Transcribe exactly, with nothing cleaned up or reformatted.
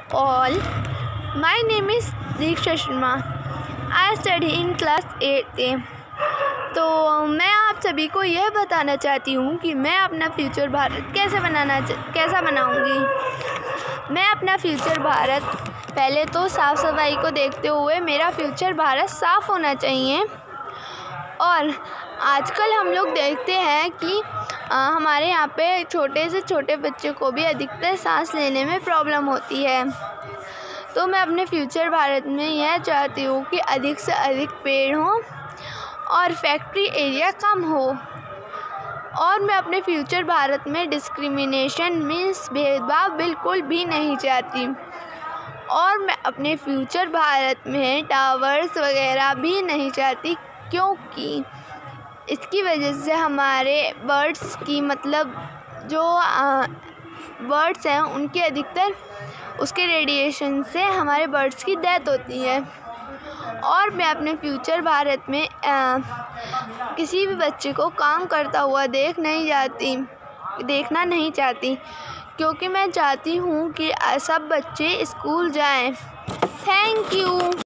all. My name is Diksha Sharma. I study in class eight A. तो मैं आप सभी को यह बताना चाहती हूँ कि मैं अपना फ्यूचर भारत कैसे बनाना कैसा बनाऊँगी। मैं अपना फ्यूचर भारत पहले तो साफ़ सफाई को देखते हुए मेरा फ्यूचर भारत साफ़ होना चाहिए। और आजकल हम लोग देखते हैं कि आ, हमारे यहाँ पे छोटे से छोटे बच्चे को भी अधिकतर सांस लेने में प्रॉब्लम होती है। तो मैं अपने फ्यूचर भारत में यह चाहती हूँ कि अधिक से अधिक पेड़ हों और फैक्ट्री एरिया कम हो। और मैं अपने फ्यूचर भारत में डिस्क्रिमिनेशन मीन्स भेदभाव बिल्कुल भी नहीं चाहती। और मैं अपने फ्यूचर भारत में टावर्स वगैरह भी नहीं चाहती, क्योंकि इसकी वजह से हमारे बर्ड्स की मतलब जो बर्ड्स हैं उनके अधिकतर उसके रेडिएशन से हमारे बर्ड्स की डेथ होती है। और मैं अपने फ्यूचर भारत में आ, किसी भी बच्चे को काम करता हुआ देख नहीं जाती देखना नहीं चाहती, क्योंकि मैं चाहती हूँ कि सब बच्चे स्कूल जाएं। Thank you.